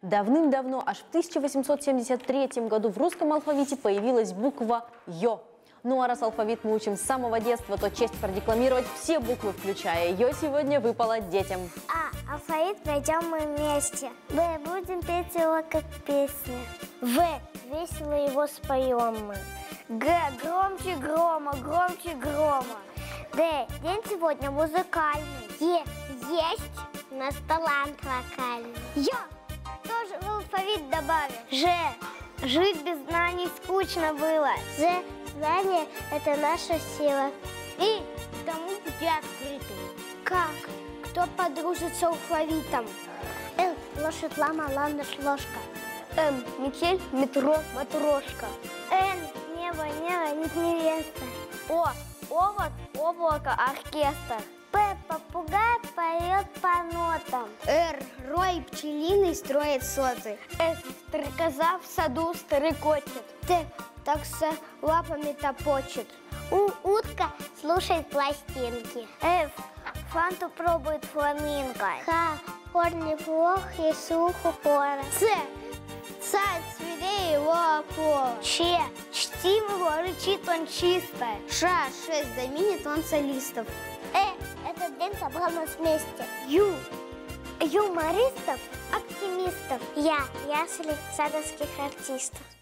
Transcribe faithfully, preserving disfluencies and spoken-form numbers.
Давным-давно, аж в тысяча восемьсот семьдесят третьем году в русском алфавите появилась буква «ё». Ну а раз алфавит мы учим с самого детства, то честь продекламировать все буквы, включая «ё», сегодня выпала детям. А. Алфавит пройдем мы вместе. Б. Будем петь его как песню. В. Весело его споем мы. Г. Громче грома, громче грома. Д. День сегодня музыкальный. Е. Есть у нас талант вокальный. Ё. Тоже в алфавит добавим. Ж. Жить без знаний скучно было. З. Знание – это наша сила. И к тому пути открыты. Как? Кто подружится алфавитом? Л. Лошадь, лама, ландыш, ложка. М. Метель, метро, матрошка. Н. Небо, небо, нет невеста. О. Овод, облако, оркестр. П. Попугай поет по нотам. Р. Рой пчелиный строит соты. С. Стрекоза в саду стрекочет. Т. Такса лапами топочет. У. Утка слушает пластинки. Ф. Фанту пробует фламинго. Х. Корни плох и сухо пора. Ц. Царь свирей его опора. Ч. Чтим его, рычит он чисто. Ш. Шесть заменит он солистов. Э. Этот день собрал нас вместе. Ю. Юмористов, оптимистов. Я. Ясли садовских артистов.